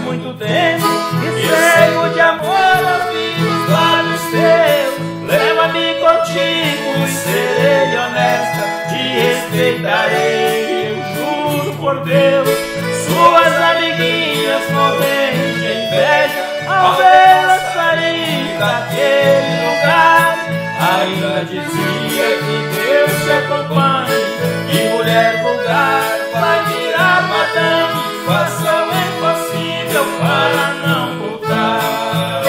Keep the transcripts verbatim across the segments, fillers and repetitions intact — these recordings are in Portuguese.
muito tempo e cego de amor ouvi os lábios teus. Leva-me contigo e serei honesta, te respeitarei, eu juro por Deus. Suas amiguinhas morrendo de inveja ao vê-la sair daquele lugar. Ainda dizia que Deus te acompanhe e mulher vulgar vai virar madame. Faça o impossível para não voltar.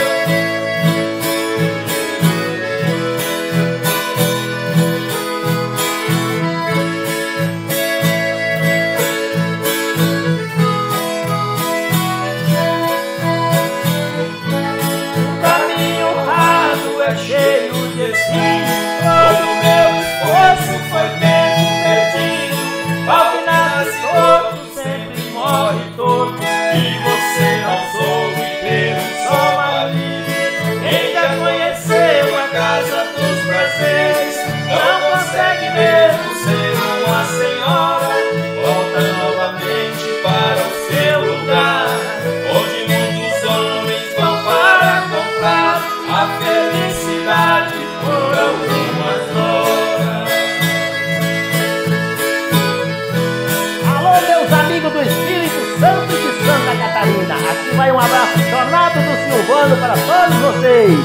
O caminho raso é cheio de espinhos, todo o meu esforço foi tempo perdido. Ao que nasce torto sempre morre torto, e você não soube ter um só marido. Quem já conheceu a casa dos prazeres não consegue mesmo ser uma senhora. Volta novamente para o seu lugar, onde muitos homens vão para comprar a felicidade por algumas horas. Alô, meus amigos do Espírito Santo de Santa Catarina, aqui vai um abraço chorado do Silvano para todos vocês.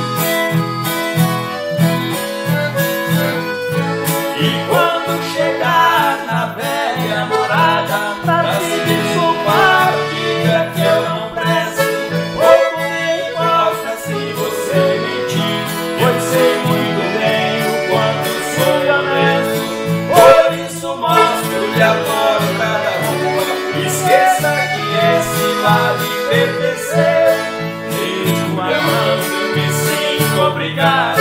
E quando chegar na velha morada, pra se desculpar, diga que eu não presto. Pouco me importa se você mentir, eu sei muito bem o quanto sou honesto. Por isso mostro-lhe agora cada rua, esqueça que esse vale pertencer. Mesmo amando me sinto obrigado